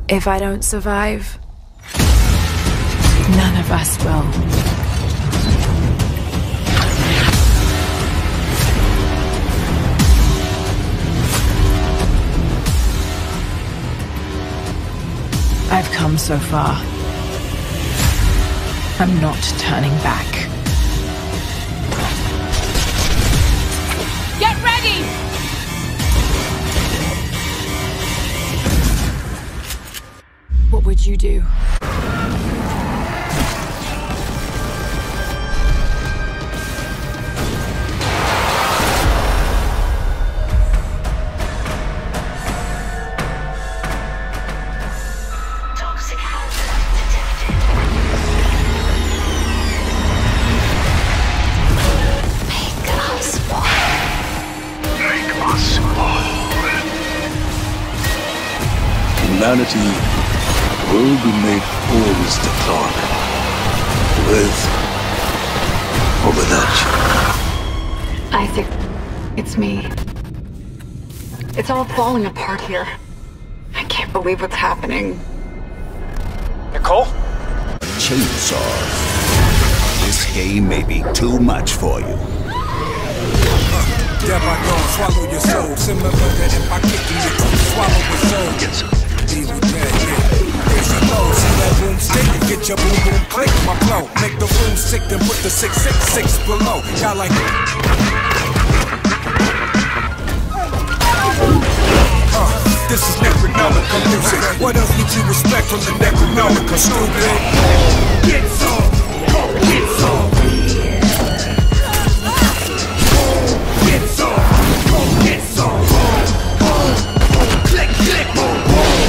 If I don't survive, none of us will. I've come so far. I'm not turning back. Get ready! What would you do? Humanity will be made whole, Mr. Clark. With or without you. I think it's me. It's all falling apart here. I can't believe what's happening. Nicole? Chainsaw. This game may be too much for you. Yeah, my God, swallow your soul. Similar that if I kick you, you swallow your soul. Get some. Here's your flow. See that boom stick? Get your boom boom click. My flow. Make the room sick, then put the 666 below. Got like this is Necronomical music. What else would you expect from the Necronomical, stupid? Get some. Get some. Get some. Get some. Click, click, boom, boom.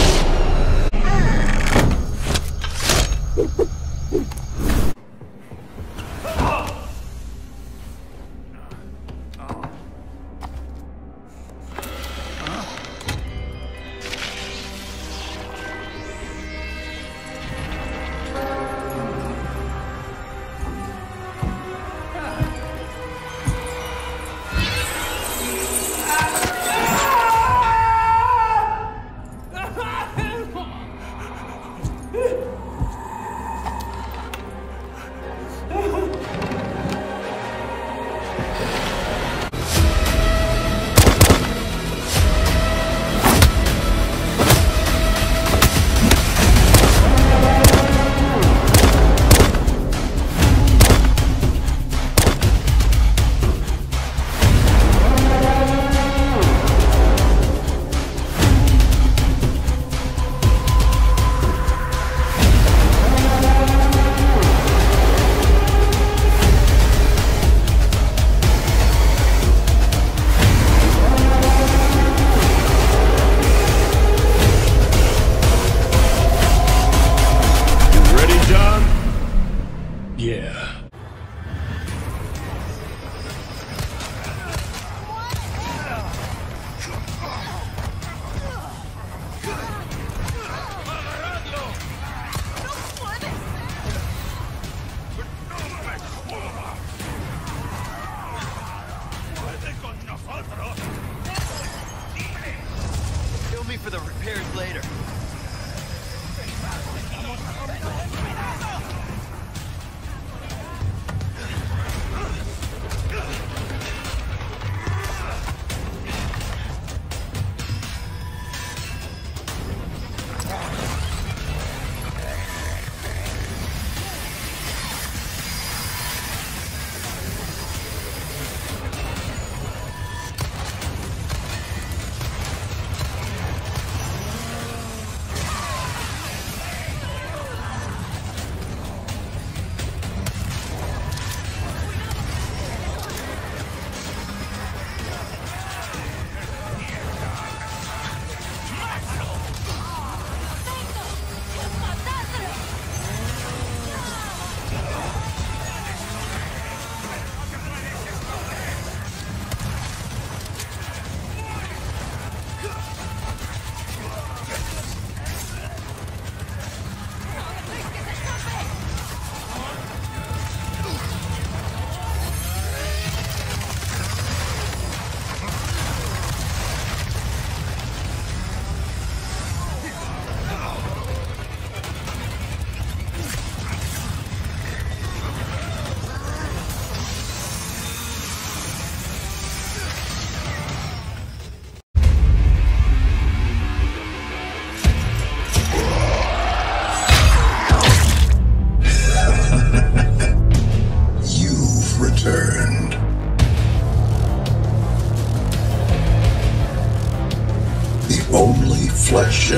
For the repairs later.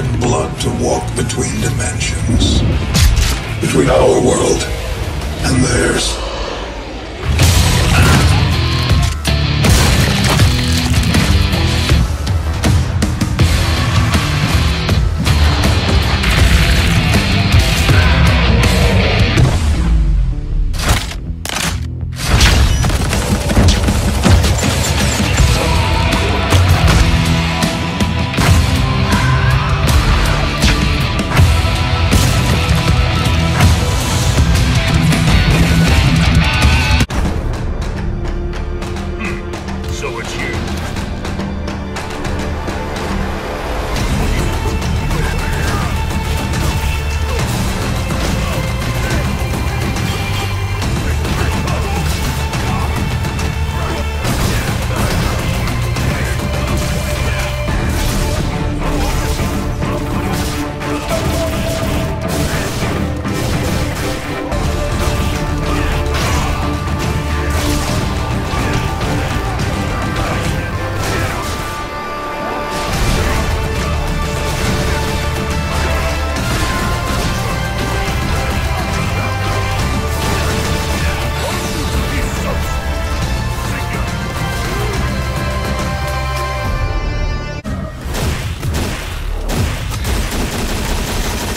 blood to walk between dimensions. Between our world and theirs.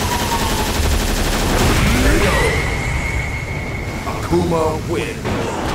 Kuma wins.